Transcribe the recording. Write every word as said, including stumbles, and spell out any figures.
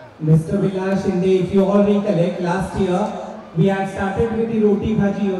Mister Vilas Shinde, if you all recollect, last year we had started with the roti bhaji.